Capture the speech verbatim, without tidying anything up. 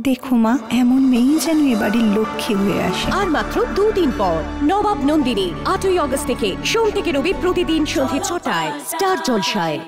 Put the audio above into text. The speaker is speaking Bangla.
দেখো মা, এমন মেয়েই যেন এ বাড়ির লক্ষ্মী হয়ে আসে। আর মাত্র দুদিন পর নবাব নন্দিনী আটই অগস্ট থেকে সোম থেকে রবি প্রতিদিন সন্ধ্যে ছটায় স্টার জলসায়।